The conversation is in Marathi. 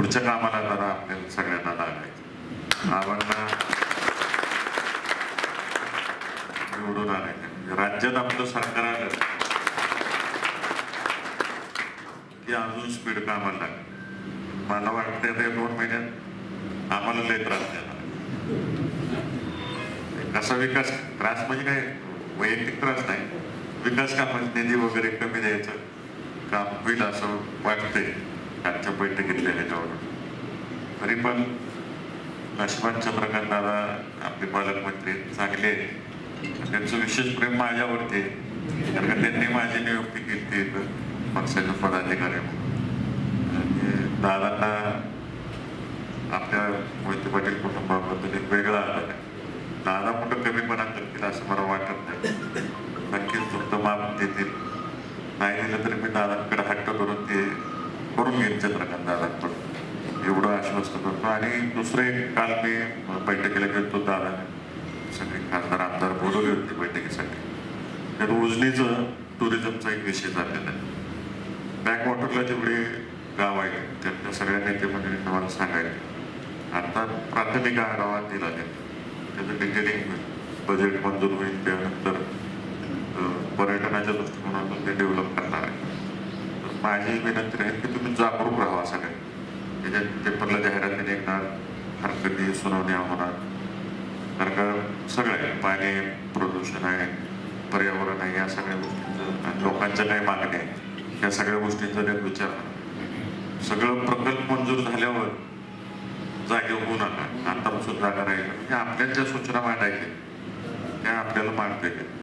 पुढच्या कामाला जरा आपल्याला सगळ्यांना लागायचं, आव्हानांना निवडून आणायचं. राज्यात आपलं सरकार आलं की अजून स्पीड कामाला लागेल. मला वाटतं ते 2 महिन्यात आम्हाला लय त्रास देणार. कसा विकास, त्रास म्हणजे काय वैयक्तिक त्रास नाही, विकास कामाचे निधी वगैरे कमी द्यायचं काम होईल असं वाटतंय आजच्या बैठकीतल्या ह्याच्यावर. तरी पण नशिबान चंद्रकांत दादा आपले पालकमंत्री चांगले आहेत, त्यांचं विशेष प्रेम माझ्यावरती आहे, कारण का त्यांनी माझी नियुक्ती केली पक्षाच्या पदाधिकारी म्हणून. आणि दादांना आपल्या मोहिते पाटील कुटुंबाबद्दल एक वेगळा आदर आहे. दादा कुठं कमीपणा करतील असं मला वाटत नाही. नक्कीच फक्त माप देतील, नाही दिलं तरी मी दादांकडे हट्ट करून ते करून घेईन चंद्रकांत दादांकडून, एवढं आश्वस्त करतो. आणि दुसरं एक, काल मी बैठकीला गेलो, दादाने सगळे खासदार आमदार बोलवले होते बैठकीसाठी. त्यात उजनीचं टुरिझमचा एक विषय झालेला आहे. बॅकवॉटरला जेवढे गाव आहे त्यातल्या सगळ्या नेते मंडळींना मला सांगायचं, आता प्राथमिक आढावा दिला त्याचं डिटेलिंग बजेट मंजूर होईल, त्यानंतर पर्यटनाच्या दृष्टिकोनातून ते डेव्हलप करणार आहे. तर माझी विनंती आहे की तुम्ही जागरूक राहा सगळे. त्याच्यात पेपरला जाहिराती निघणार, हरकती सुनावण्या होणार, कारण का सगळं आहे, पाणी प्रदूषण आहे, पर्यावरण आहे, या सगळ्या गोष्टींचं आणि लोकांच्या काही मागण्या आहेत, या सगळ्या गोष्टींचा त्यात विचार करा. सगळं प्रकल्प मंजूर झाल्यावर जागे होऊ नका, आतापासून जागा राहील. म्हणजे आपल्या ज्या सूचना मांडायच्या त्या आपल्याला मांडता येतील.